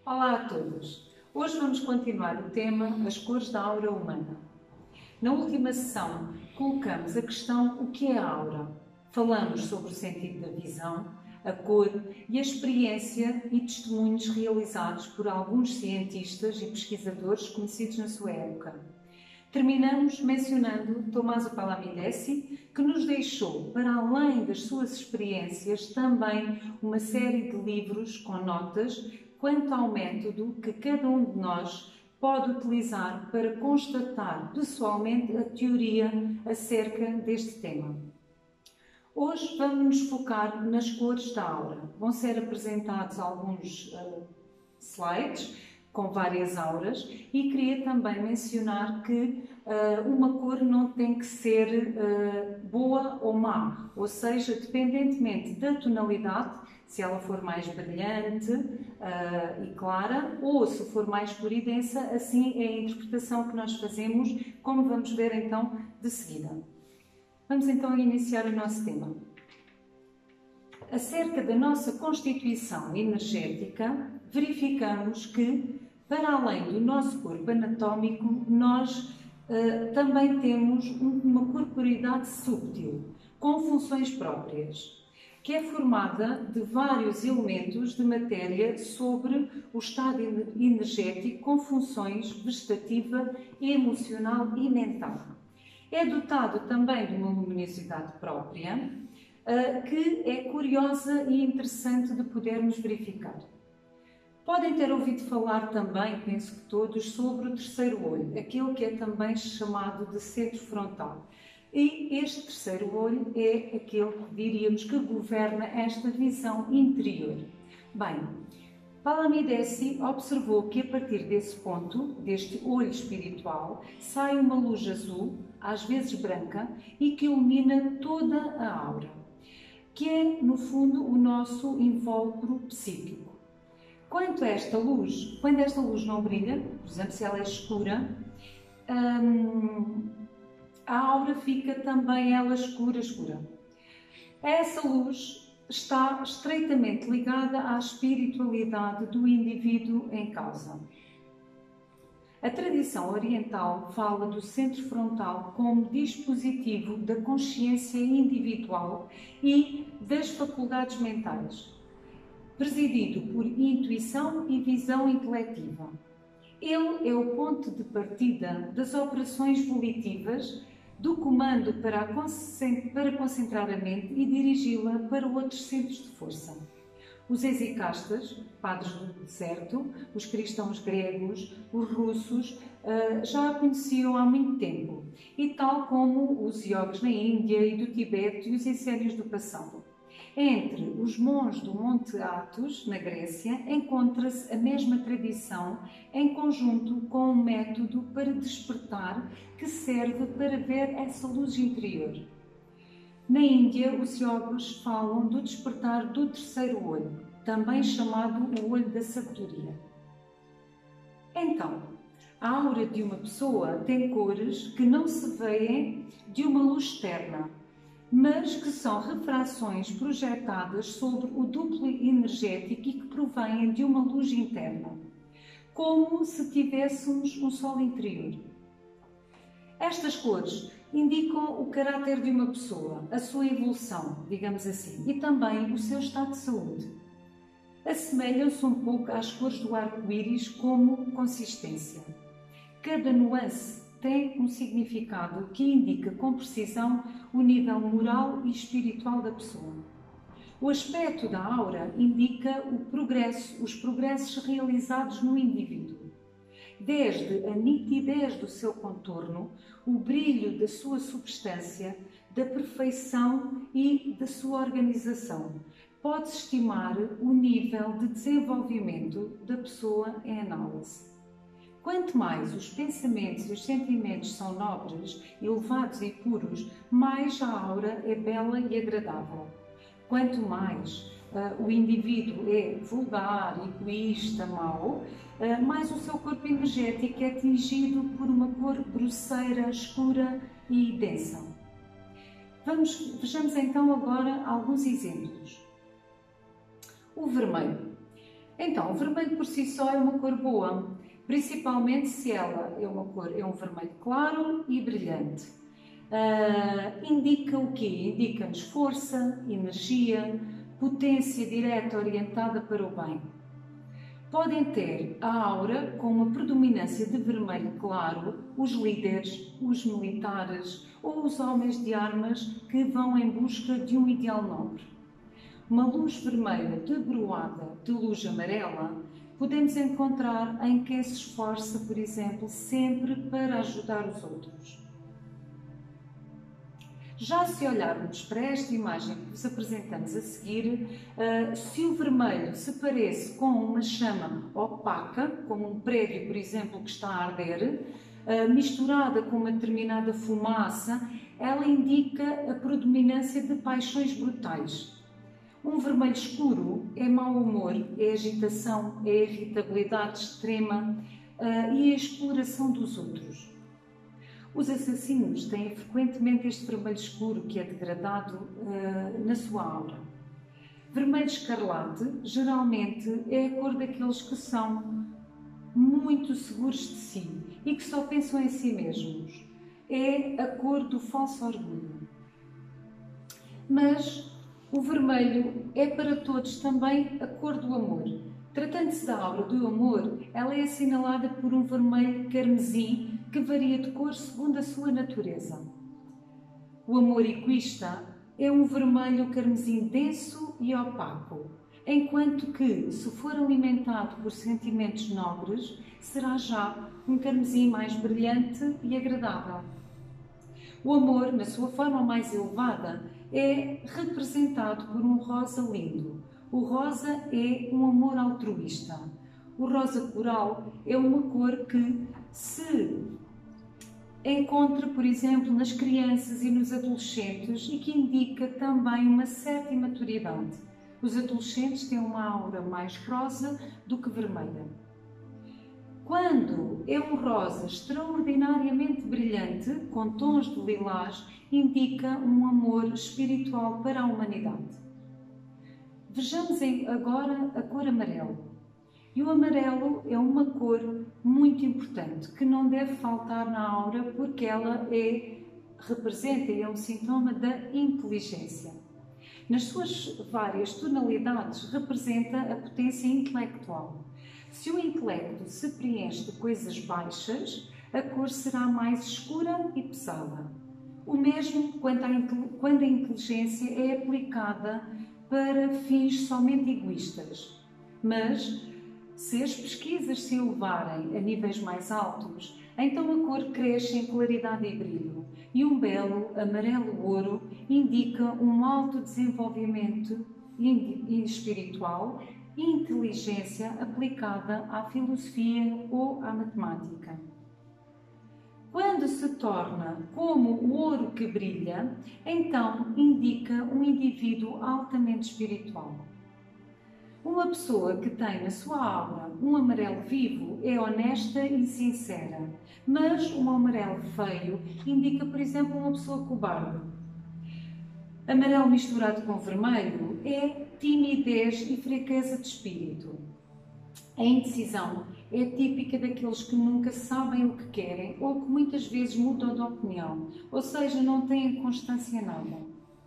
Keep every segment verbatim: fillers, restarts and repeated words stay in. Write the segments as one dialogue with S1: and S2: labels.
S1: Olá a todos! Hoje vamos continuar o tema As cores da aura humana. Na última sessão, colocamos a questão o que é a aura. Falamos sobre o sentido da visão, a cor e a experiência e testemunhos realizados por alguns cientistas e pesquisadores conhecidos na sua época. Terminamos mencionando Tommaso Palamidesi, que nos deixou, para além das suas experiências, também uma série de livros com notas quanto ao método que cada um de nós pode utilizar para constatar pessoalmente a teoria acerca deste tema. Hoje vamos nos focar nas cores da aura. Vão ser apresentados alguns uh, slides com várias auras e queria também mencionar que uh, uma cor não tem que ser uh, boa ou má, ou seja, dependentemente da tonalidade, se ela for mais brilhante uh, e clara, ou se for mais escura e densa, assim é a interpretação que nós fazemos, como vamos ver então de seguida. Vamos então iniciar o nosso tema. Acerca da nossa constituição energética, verificamos que, para além do nosso corpo anatómico, nós uh, também temos uma corporeidade sútil, com funções próprias, que é formada de vários elementos de matéria sobre o estado energético com funções vegetativa, emocional e mental. É dotado também de uma luminosidade própria, que é curiosa e interessante de podermos verificar. Podem ter ouvido falar também, penso que todos, sobre o terceiro olho, aquele que é também chamado de centro frontal. E este terceiro olho é aquele que diríamos que governa esta visão interior. Bem, Palamidesi observou que a partir desse ponto, deste olho espiritual, sai uma luz azul, às vezes branca, e que ilumina toda a aura, que é, no fundo, o nosso invólucro psíquico. Quanto a esta luz, quando esta luz não brilha, por exemplo, se ela é escura, hum, a aura fica também ela escura, escura. Essa luz está estreitamente ligada à espiritualidade do indivíduo em causa. A tradição oriental fala do centro frontal como dispositivo da consciência individual e das faculdades mentais, presidido por intuição e visão intelectiva. Ele é o ponto de partida das operações volitivas, do comando para, para concentrar a mente e dirigi-la para outros centros de força. Os exicastas, padres do deserto, os cristãos gregos, os russos, já a conheciam há muito tempo, e tal como os iogues na Índia e do Tibete e os essênios do passado. Entre os monges do Monte Athos, na Grécia, encontra-se a mesma tradição em conjunto com um método para despertar que serve para ver essa luz interior. Na Índia, os iogues falam do despertar do terceiro olho, também chamado o olho da sabedoria. Então, a aura de uma pessoa tem cores que não se veem de uma luz externa, mas que são refrações projetadas sobre o duplo energético e que provêm de uma luz interna, como se tivéssemos um sol interior. Estas cores indicam o caráter de uma pessoa, a sua evolução, digamos assim, e também o seu estado de saúde. Assemelham-se um pouco às cores do arco-íris como consistência. Cada nuance tem um significado que indica com precisão o nível moral e espiritual da pessoa. O aspecto da aura indica o progresso, os progressos realizados no indivíduo. Desde a nitidez do seu contorno, o brilho da sua substância, da perfeição e da sua organização. Pode-se estimar o nível de desenvolvimento da pessoa em análise. Quanto mais os pensamentos e os sentimentos são nobres, elevados e puros, mais a aura é bela e agradável. Quanto mais uh, o indivíduo é vulgar, egoísta, mau, uh, mais o seu corpo energético é atingido por uma cor grosseira, escura e densa. Vamos, vejamos então agora alguns exemplos. O vermelho. Então, o vermelho por si só é uma cor boa, principalmente se ela é uma cor, é um vermelho claro e brilhante. Uh, indica o quê? Indica-nos força, energia, potência direta orientada para o bem. Podem ter a aura com uma predominância de vermelho claro os líderes, os militares ou os homens de armas que vão em busca de um ideal nobre. Uma luz vermelha debruada de luz amarela podemos encontrar em quem se esforça, por exemplo, sempre para ajudar os outros. Já se olharmos para esta imagem que vos apresentamos a seguir, uh, se o vermelho se parece com uma chama opaca, como um prédio, por exemplo, que está a arder, uh, misturada com uma determinada fumaça, ela indica a predominância de paixões brutais. Um vermelho escuro é mau humor, é agitação, é irritabilidade extrema uh, e a exploração dos outros. Os assassinos têm frequentemente este vermelho escuro que é degradado uh, na sua aura. Vermelho escarlate, geralmente, é a cor daqueles que são muito seguros de si e que só pensam em si mesmos. É a cor do falso orgulho. Mas o vermelho é para todos também a cor do amor. Tratando-se da aura do amor, ela é assinalada por um vermelho carmesim que varia de cor segundo a sua natureza. O amor egoísta é um vermelho carmesim denso e opaco, enquanto que, se for alimentado por sentimentos nobres, será já um carmesim mais brilhante e agradável. O amor, na sua forma mais elevada, é representado por um rosa lindo. O rosa é um amor altruísta. O rosa coral é uma cor que se encontra, por exemplo, nas crianças e nos adolescentes e que indica também uma certa imaturidade. Os adolescentes têm uma aura mais rosa do que vermelha. Quando é um rosa extraordinariamente brilhante, com tons de lilás, indica um amor espiritual para a humanidade. Vejamos agora a cor amarelo. E o amarelo é uma cor muito importante, que não deve faltar na aura, porque ela é, representa e é um sintoma da inteligência. Nas suas várias tonalidades, representa a potência intelectual. Se o intelecto se preenche de coisas baixas, a cor será mais escura e pesada. O mesmo quando a inteligência é aplicada para fins somente egoístas. Mas, se as pesquisas se elevarem a níveis mais altos, então a cor cresce em claridade e brilho, e um belo amarelo-ouro indica um alto desenvolvimento espiritual e inteligência aplicada à filosofia ou à matemática. Quando se torna como o ouro que brilha, então indica um indivíduo altamente espiritual. Uma pessoa que tem na sua aura um amarelo vivo é honesta e sincera, mas um amarelo feio indica, por exemplo, uma pessoa cobarde. Amarelo misturado com vermelho é timidez e fraqueza de espírito. A indecisão é típica daqueles que nunca sabem o que querem ou que muitas vezes mudam de opinião, ou seja, não têm constância em nada.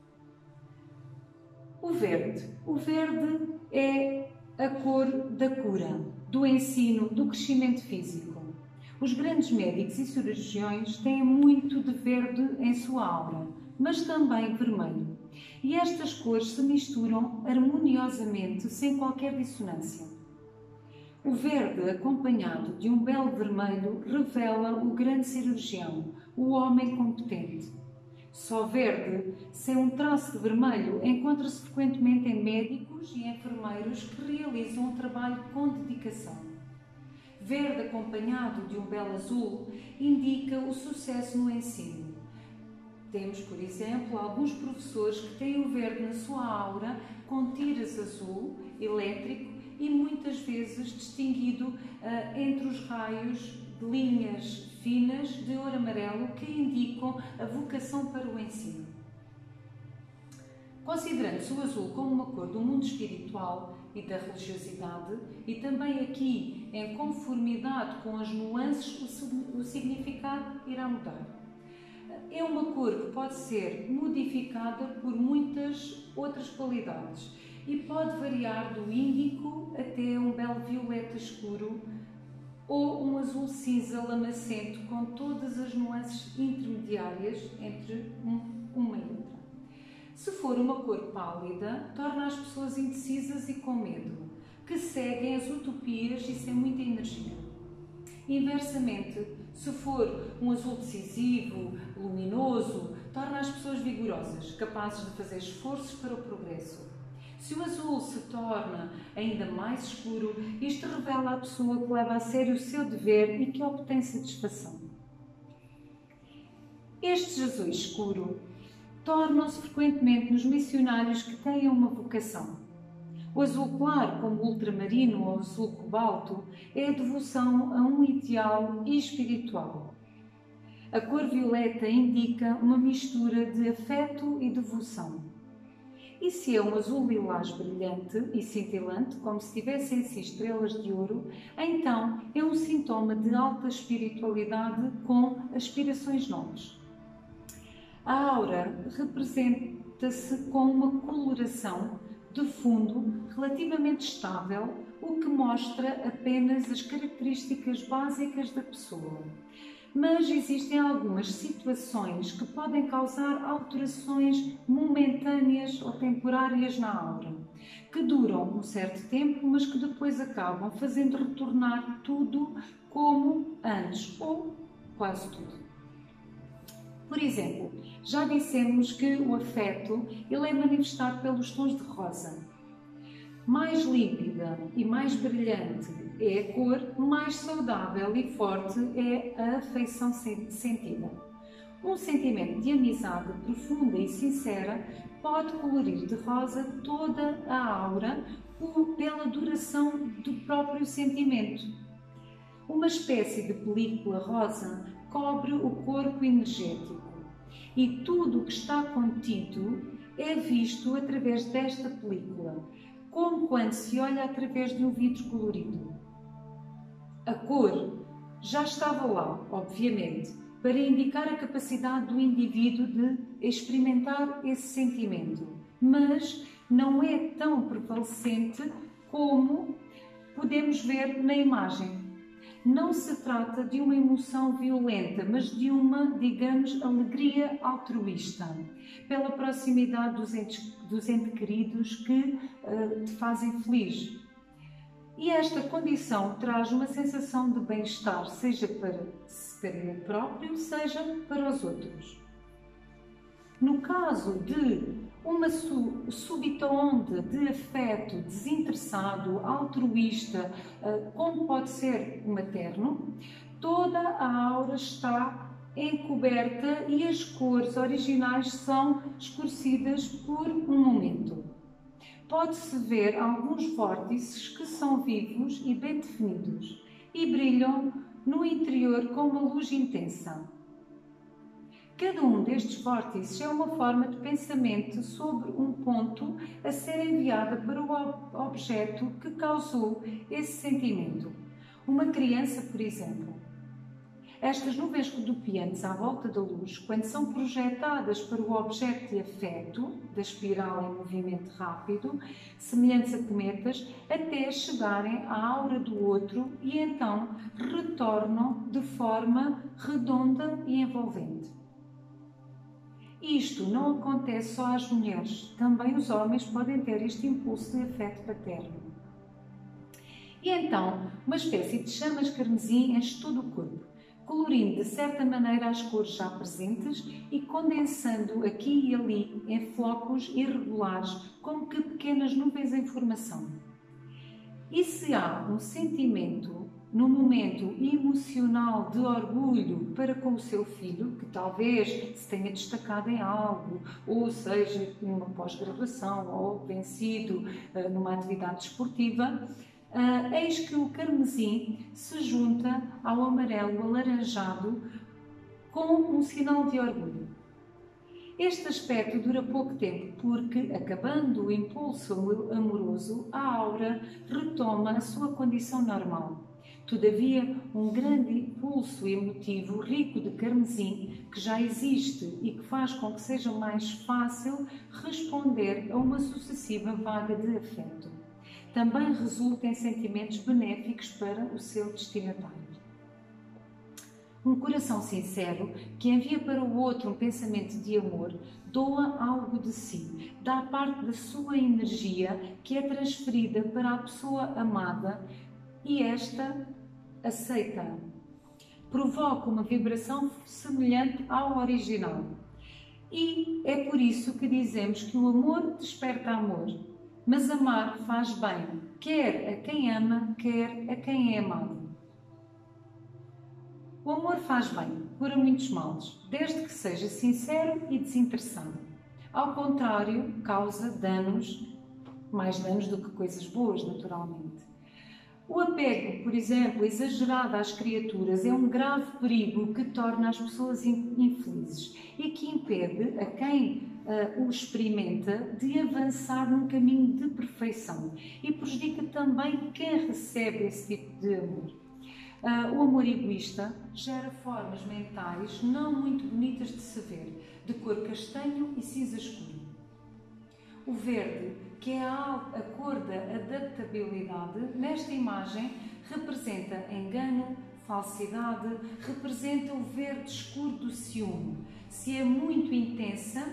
S1: O verde. O verde é a cor da cura, do ensino, do crescimento físico. Os grandes médicos e cirurgiões têm muito de verde em sua aura, mas também vermelho. E estas cores se misturam harmoniosamente, sem qualquer dissonância. O verde, acompanhado de um belo vermelho, revela o grande cirurgião, o homem competente. Só verde, sem um traço de vermelho, encontra-se frequentemente em médicos e enfermeiros que realizam um trabalho com dedicação. Verde, acompanhado de um belo azul, indica o sucesso no ensino. Temos, por exemplo, alguns professores que têm o verde na sua aura com tiras azul, elétrico, e muitas vezes distinguido uh, entre os raios de linhas finas de ouro amarelo que indicam a vocação para o ensino. Considerando-se o azul como uma cor do mundo espiritual, e da religiosidade, e também aqui, em conformidade com as nuances, o significado irá mudar. É uma cor que pode ser modificada por muitas outras qualidades e pode variar do índico até um belo violeta escuro ou um azul cinza lamacento, com todas as nuances intermediárias entre uma e outra. Se for uma cor pálida, torna as pessoas indecisas e com medo, que seguem as utopias e sem muita energia. Inversamente, se for um azul decisivo, luminoso, torna as pessoas vigorosas, capazes de fazer esforços para o progresso. Se o azul se torna ainda mais escuro, isto revela a pessoa que leva a sério o seu dever e que obtém satisfação. Estes azuis escuros tornam-se frequentemente nos missionários que têm uma vocação. O azul claro, como o ultramarino ou o azul cobalto, é a devoção a um ideal espiritual. A cor violeta indica uma mistura de afeto e devoção. E se é um azul lilás brilhante e cintilante, como se tivessem em si estrelas de ouro, então é um sintoma de alta espiritualidade com aspirações nobres. A aura representa-se com uma coloração de fundo relativamente estável, o que mostra apenas as características básicas da pessoa. Mas existem algumas situações que podem causar alterações momentâneas ou temporárias na aura, que duram um certo tempo, mas que depois acabam fazendo retornar tudo como antes, ou quase tudo. Por exemplo, já dissemos que o afeto ele é manifestado pelos tons de rosa. Mais límpida e mais brilhante é a cor, mais saudável e forte é a afeição sentida. Um sentimento de amizade profunda e sincera pode colorir de rosa toda a aura pela duração do próprio sentimento. Uma espécie de película rosa cobre o corpo energético e tudo o que está contido é visto através desta película, como quando se olha através de um vidro colorido. A cor já estava lá, obviamente, para indicar a capacidade do indivíduo de experimentar esse sentimento, mas não é tão prevalecente como podemos ver na imagem. Não se trata de uma emoção violenta, mas de uma, digamos, alegria altruísta, pela proximidade dos entes, dos entes queridos que uh, te fazem feliz. E esta condição traz uma sensação de bem-estar, seja para, para ele próprio, seja para os outros. No caso de uma súbita onda de afeto desinteressado, altruísta, como pode ser o materno, toda a aura está encoberta e as cores originais são escurecidas por um momento. Pode-se ver alguns vórtices que são vivos e bem definidos e brilham no interior com uma luz intensa. Cada um destes vórtices é uma forma de pensamento sobre um ponto a ser enviada para o objeto que causou esse sentimento. Uma criança, por exemplo. Estas nuvens rodopiantes à volta da luz, quando são projetadas para o objeto de afeto, da espiral em movimento rápido, semelhantes a cometas, até chegarem à aura do outro e então retornam de forma redonda e envolvente. Isto não acontece só às mulheres, também os homens podem ter este impulso de afeto paterno. E então, uma espécie de chamas carmesim enche todo o corpo, colorindo de certa maneira as cores já presentes e condensando aqui e ali em flocos irregulares, como que pequenas nuvens em formação. E se há um sentimento, num momento emocional de orgulho para com o seu filho, que talvez se tenha destacado em algo, ou seja, numa pós-graduação, ou vencido uh, numa atividade desportiva, uh, eis que o carmesim se junta ao amarelo alaranjado com um sinal de orgulho. Este aspecto dura pouco tempo porque, acabando o impulso amoroso, a aura retoma a sua condição normal. Todavia, um grande impulso emotivo rico de carmesim, que já existe e que faz com que seja mais fácil responder a uma sucessiva vaga de afeto, também resulta em sentimentos benéficos para o seu destinatário. Um coração sincero, que envia para o outro um pensamento de amor, doa algo de si, dá parte da sua energia que é transferida para a pessoa amada e esta aceita. Provoca uma vibração semelhante ao original. E é por isso que dizemos que o amor desperta amor, mas amar faz bem, quer a quem ama, quer a quem é amado. O amor faz bem, cura muitos males, desde que seja sincero e desinteressado. Ao contrário, causa danos, mais danos do que coisas boas, naturalmente. O apego, por exemplo, exagerado às criaturas é um grave perigo que torna as pessoas infelizes e que impede a quem uh, o experimenta de avançar num caminho de perfeição e prejudica também quem recebe esse tipo de amor. Uh, o amor egoísta gera formas mentais não muito bonitas de se ver, de cor castanho e cinza escuro. O verde, que é a, a cor da adaptabilidade, nesta imagem representa engano, falsidade, representa o verde escuro do ciúme. Se é muito intensa,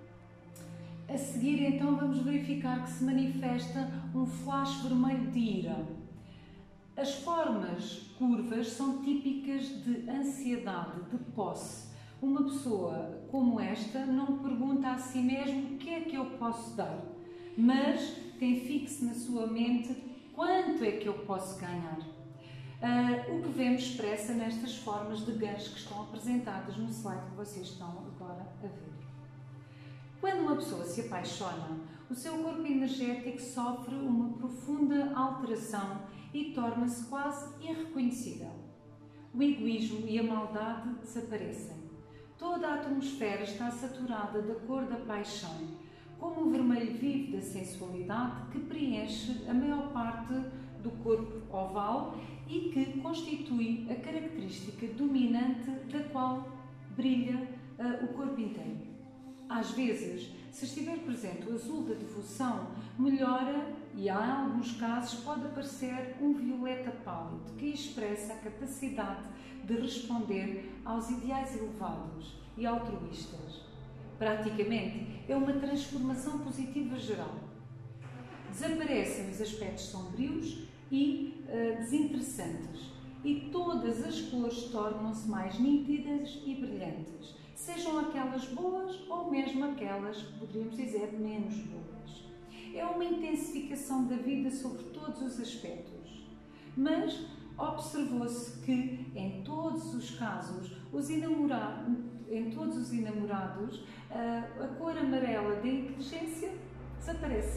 S1: a seguir então vamos verificar que se manifesta um flash vermelho de ira. As formas curvas são típicas de ansiedade, de posse. Uma pessoa como esta não pergunta a si mesmo o que é que eu posso dar, mas tem fixo na sua mente quanto é que eu posso ganhar. Uh, o que vemos expressa nestas formas de gancho que estão apresentadas no slide que vocês estão agora a ver. Quando uma pessoa se apaixona, o seu corpo energético sofre uma profunda alteração e torna-se quase irreconhecível. O egoísmo e a maldade desaparecem. Toda a atmosfera está saturada da cor da paixão, como o vermelho vivo da sensualidade que preenche a maior parte do corpo oval e que constitui a característica dominante da qual brilha uh, o corpo inteiro. Às vezes, se estiver presente o azul da devoção, melhora e, em alguns casos, pode aparecer um violeta pálido, que expressa a capacidade de responder aos ideais elevados e altruístas. Praticamente, é uma transformação positiva geral. Desaparecem os aspectos sombrios e uh, desinteressantes, e todas as cores tornam-se mais nítidas e brilhantes, sejam aquelas boas ou mesmo aquelas que poderíamos dizer menos boas. É uma intensificação da vida sobre todos os aspectos, mas observou-se que em todos os casos, os enamorados, em todos os enamorados, a, a cor amarela da inteligência desaparece.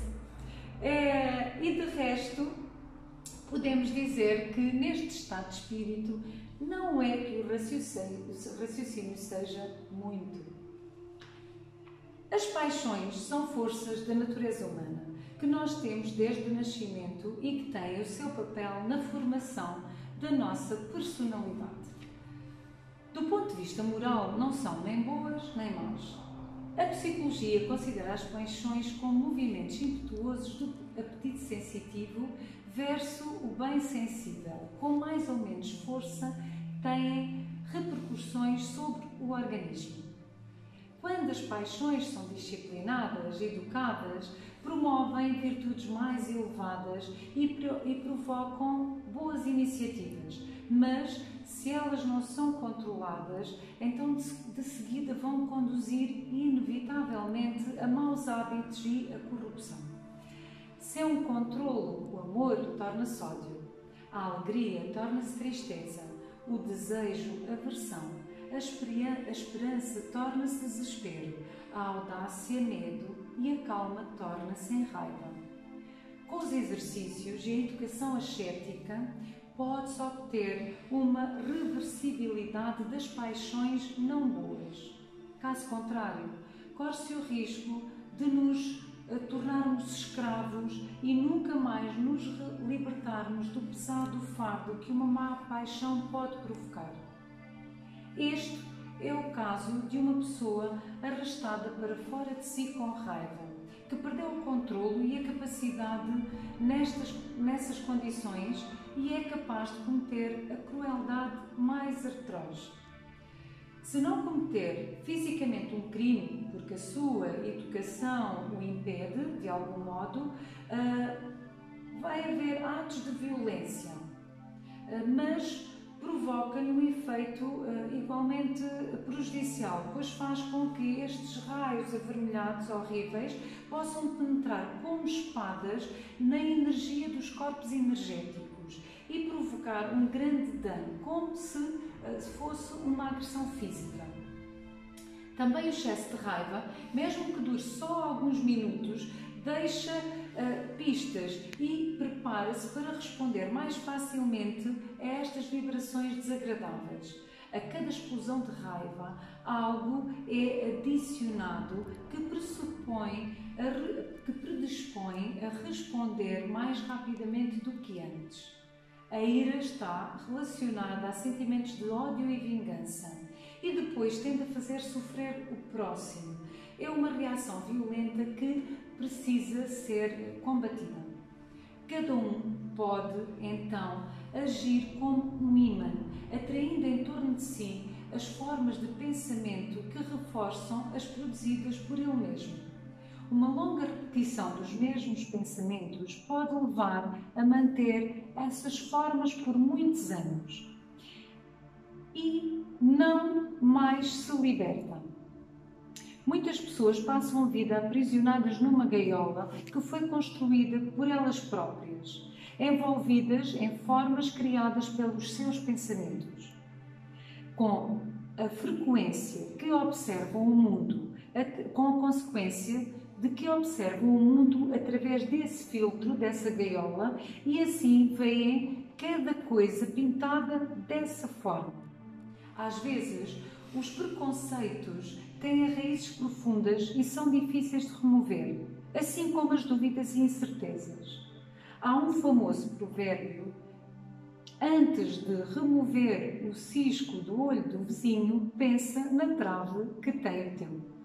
S1: É, e de resto, podemos dizer que neste estado de espírito não é que o raciocínio, o raciocínio seja muito. As paixões são forças da natureza humana, que nós temos desde o nascimento e que têm o seu papel na formação da nossa personalidade. Do ponto de vista moral, não são nem boas nem más. A psicologia considera as paixões como movimentos impetuosos do apetite sensitivo versus o bem sensível, com mais ou menos força, têm repercussões sobre o organismo. Quando as paixões são disciplinadas, educadas, promovem virtudes mais elevadas e, e provocam boas iniciativas, mas se elas não são controladas, então de, de seguida vão conduzir inevitavelmente a maus hábitos e a corrupção. Sem um controlo, o amor torna-se ódio, a alegria torna-se tristeza, o desejo, aversão, a esperança torna-se desespero, a audácia, medo e a calma torna-se em raiva. Com os exercícios e a educação ascética, pode-se obter uma reversibilidade das paixões não boas. Caso contrário, corre-se o risco de nos uh, tornarmos escravos e nunca mais nos libertarmos do pesado fardo que uma má paixão pode provocar. Este é o caso de uma pessoa arrastada para fora de si com raiva, que perdeu o controlo e a capacidade nestas, nessas condições e é capaz de cometer a crueldade mais atroz. Se não cometer fisicamente um crime, porque a sua educação o impede, de algum modo, vai haver atos de violência, mas provoca-lhe um efeito uh, igualmente prejudicial, pois faz com que estes raios avermelhados horríveis possam penetrar como espadas na energia dos corpos energéticos e provocar um grande dano, como se uh, fosse uma agressão física. Também o excesso de raiva, mesmo que dure só alguns minutos, deixa uh, pistas e prepara-se para responder mais facilmente a estas vibrações desagradáveis. A cada explosão de raiva, algo é adicionado que pressupõe, a re... que predispõe a responder mais rapidamente do que antes. A ira está relacionada a sentimentos de ódio e vingança e depois tende a fazer sofrer o próximo. É uma reação violenta que precisa ser combatida. Cada um pode, então, agir como um imã, atraindo em torno de si as formas de pensamento que reforçam as produzidas por ele mesmo. Uma longa repetição dos mesmos pensamentos pode levar a manter essas formas por muitos anos e não mais se libertam. Muitas pessoas passam a vida aprisionadas numa gaiola que foi construída por elas próprias, envolvidas em formas criadas pelos seus pensamentos. Com a frequência que observam o mundo, com a consequência de que observam o mundo através desse filtro, dessa gaiola, e assim veem cada coisa pintada dessa forma. Às vezes, os preconceitos têm raízes profundas e são difíceis de remover, assim como as dúvidas e incertezas. Há um famoso provérbio: antes de remover o cisco do olho do vizinho, pensa na trave que tem o teu.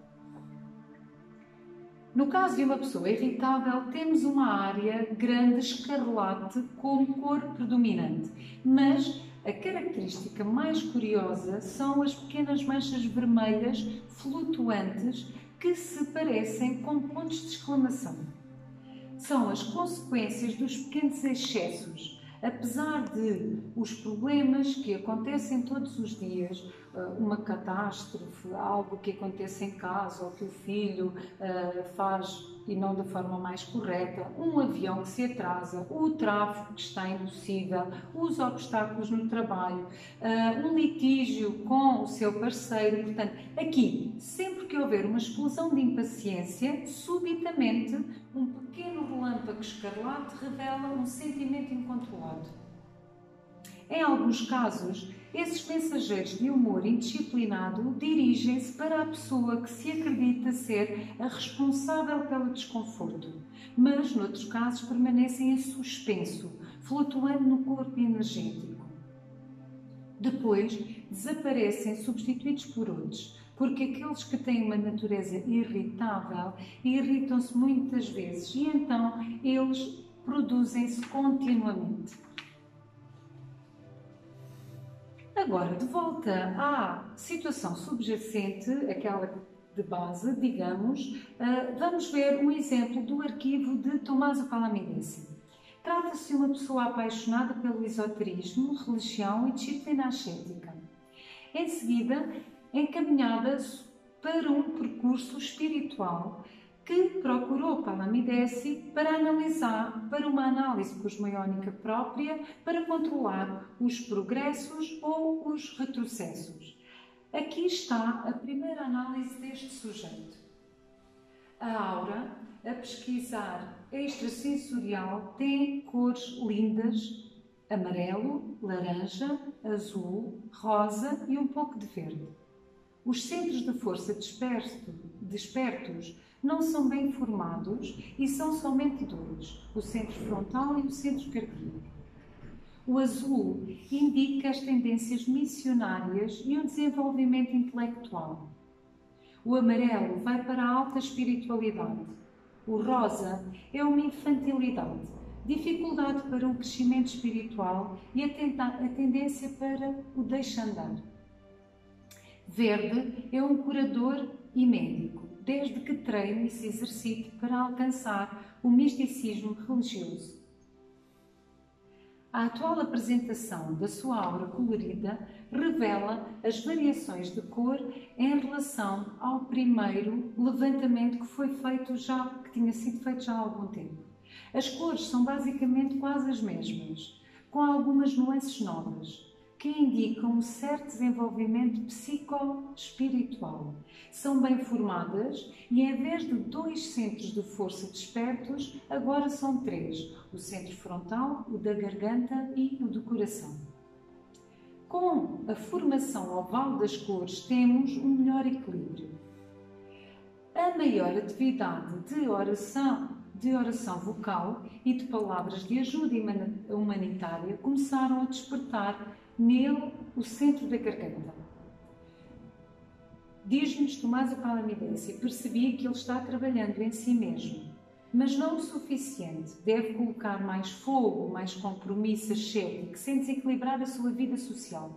S1: No caso de uma pessoa irritável, temos uma área grande escarlate como cor predominante, mas a característica mais curiosa são as pequenas manchas vermelhas flutuantes que se parecem com pontos de exclamação. São as consequências dos pequenos excessos. Apesar de os problemas que acontecem todos os dias, uma catástrofe, algo que acontece em casa ou que o filho faz e não da forma mais correta, um avião que se atrasa, o tráfego que está impossível, os obstáculos no trabalho, um litígio com o seu parceiro. Portanto, aqui, sempre que houver uma explosão de impaciência, subitamente um pequeno relâmpago escarlate revela um sentimento incontrolado. Em alguns casos, esses mensageiros de humor indisciplinado dirigem-se para a pessoa que se acredita ser a responsável pelo desconforto, mas, noutros casos, permanecem em suspenso, flutuando no corpo energético. Depois, desaparecem substituídos por outros, porque aqueles que têm uma natureza irritável irritam-se muitas vezes e então eles produzem-se continuamente. Agora, de volta à situação subjacente, aquela de base, digamos, vamos ver um exemplo do arquivo de Tommaso Palamidesi. Trata-se de uma pessoa apaixonada pelo esoterismo, religião e disciplina ascética. Em seguida, encaminhada para um percurso espiritual que procurou Palamidesi para analisar, para uma análise cosmoiónica própria, para controlar os progressos ou os retrocessos. Aqui está a primeira análise deste sujeito. A aura, a pesquisar extrasensorial, tem cores lindas: amarelo, laranja, azul, rosa e um pouco de verde. Os centros de força disperso, despertos não são bem formados e são somente dois, o centro frontal e o centro cardíaco. O azul indica as tendências missionárias e o desenvolvimento intelectual. O amarelo vai para a alta espiritualidade. O rosa é uma infantilidade, dificuldade para o crescimento espiritual e a, tenta a tendência para o deixa-andar. Verde é um curador e médico, desde que treine e se exercite para alcançar o misticismo religioso. A atual apresentação da sua aura colorida revela as variações de cor em relação ao primeiro levantamento que foi feito já, que tinha sido feito já há algum tempo. As cores são basicamente quase as mesmas, com algumas nuances novas, que indicam um certo desenvolvimento psicoespiritual. São bem formadas e, em vez de dois centros de força despertos, agora são três: o centro frontal, o da garganta e o do coração. Com a formação oval das cores, temos um melhor equilíbrio. A maior atividade de oração, de oração vocal e de palavras de ajuda humanitária começaram a despertar nele o centro da garganta. Diz-nos Tomás Palamedes: percebi que ele está trabalhando em si mesmo, mas não o suficiente. Deve colocar mais fogo, mais compromisso ascético, sem desequilibrar a sua vida social.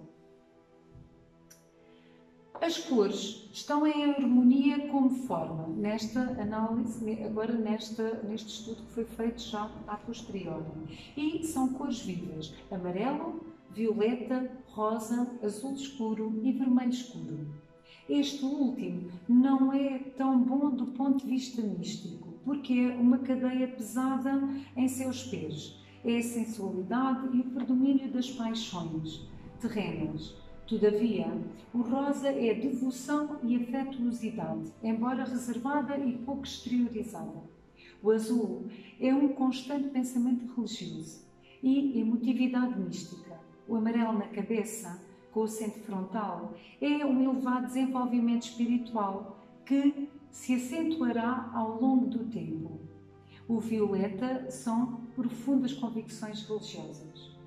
S1: As cores estão em harmonia como forma, nesta análise, agora nesta, neste estudo que foi feito já a posteriori. E são cores vivas: amarelo, violeta, rosa, azul escuro e vermelho escuro. Este último não é tão bom do ponto de vista místico, porque é uma cadeia pesada em seus pés. É a sensualidade e o predomínio das paixões terrenas. Todavia, o rosa é devoção e afetuosidade, embora reservada e pouco exteriorizada. O azul é um constante pensamento religioso e emotividade mística. O amarelo na cabeça, com o centro frontal, é um elevado desenvolvimento espiritual que se acentuará ao longo do tempo. O violeta são profundas convicções religiosas.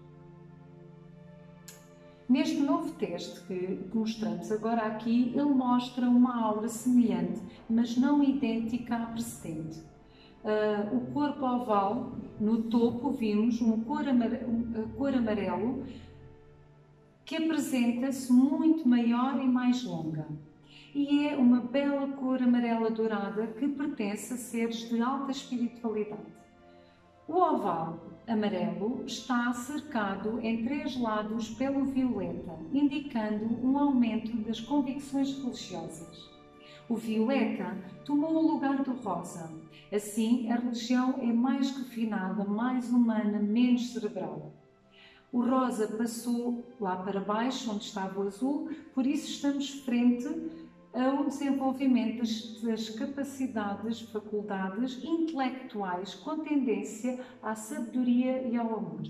S1: Neste novo teste que mostramos agora aqui, ele mostra uma aura semelhante, mas não idêntica à precedente. Uh, o corpo oval, no topo, vimos uma cor, amare uma cor amarelo que apresenta-se muito maior e mais longa. E é uma bela cor amarela dourada que pertence a seres de alta espiritualidade. O oval amarelo está cercado em três lados pelo violeta, indicando um aumento das convicções religiosas. O violeta tomou o lugar do rosa. Assim, a religião é mais refinada, mais humana, menos cerebral. O rosa passou lá para baixo, onde estava o azul, por isso estamos frente ao desenvolvimento das, das capacidades, faculdades intelectuais com tendência à sabedoria e ao amor.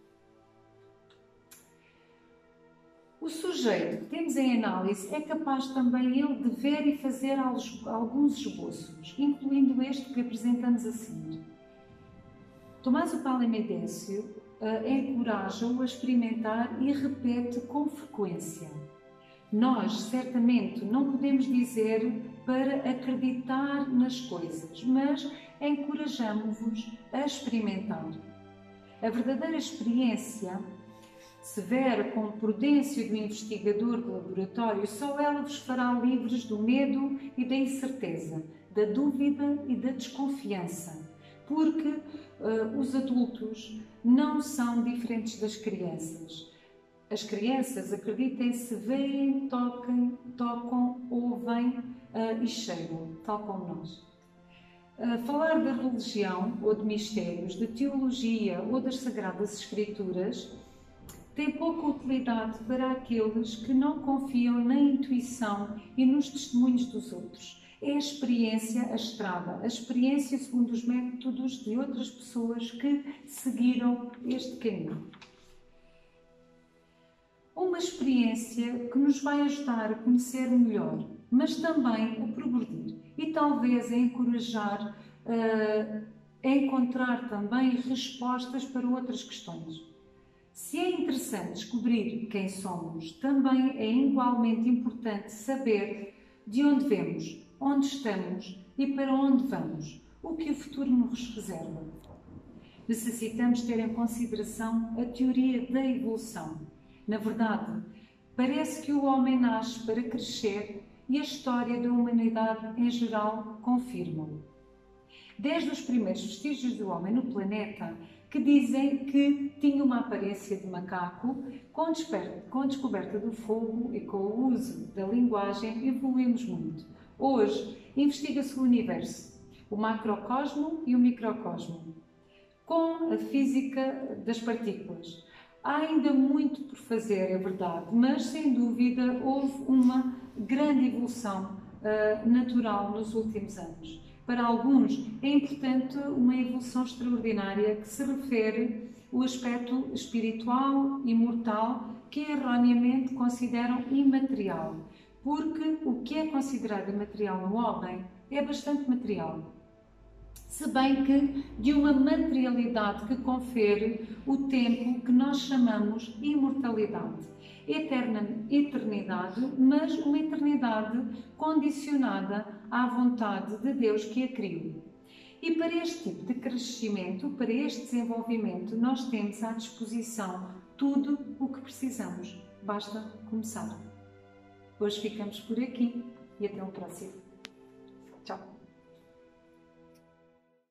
S1: O sujeito que temos em análise é capaz também ele de ver e fazer alguns esboços, incluindo este que apresentamos a seguir. Tomás Palamedes uh, encoraja-o a experimentar e repete com frequência. Nós, certamente, não podemos dizer para acreditar nas coisas, mas encorajamos-vos a experimentar. A verdadeira experiência severa com prudência do investigador do laboratório, só ela vos fará livres do medo e da incerteza, da dúvida e da desconfiança, porque uh, os adultos não são diferentes das crianças. As crianças, acreditem-se, veem, tocam, tocam, ouvem uh, e cheiram, tal como nós. Uh, falar da religião ou de mistérios, de teologia ou das Sagradas Escrituras tem pouca utilidade para aqueles que não confiam na intuição e nos testemunhos dos outros. É a experiência a estrada, a experiência segundo os métodos de outras pessoas que seguiram este caminho. uma experiência que nos vai ajudar a conhecer melhor, mas também a progredir e talvez a encorajar uh, a encontrar também respostas para outras questões. Se é interessante descobrir quem somos, também é igualmente importante saber de onde vemos, onde estamos e para onde vamos, o que o futuro nos reserva. Necessitamos ter em consideração a teoria da evolução. Na verdade, parece que o homem nasce para crescer e a história da humanidade em geral confirma-o. Desde os primeiros vestígios do homem no planeta, que dizem que tinha uma aparência de macaco, com, com a descoberta do fogo e com o uso da linguagem, evoluímos muito. Hoje, investiga-se o universo, o macrocosmo e o microcosmo, com a física das partículas. Há ainda muito por fazer, é verdade, mas sem dúvida houve uma grande evolução uh, natural nos últimos anos. Para alguns é importante uma evolução extraordinária que se refere ao aspecto espiritual e mortal que erroneamente consideram imaterial, porque o que é considerado imaterial no homem é bastante material. Se bem que de uma materialidade que confere o tempo que nós chamamos imortalidade. Eterna, eternidade, mas uma eternidade condicionada à vontade de Deus que a criou. E para este tipo de crescimento, para este desenvolvimento, nós temos à disposição tudo o que precisamos. Basta começar. Hoje ficamos por aqui e até o próximo. Tchau!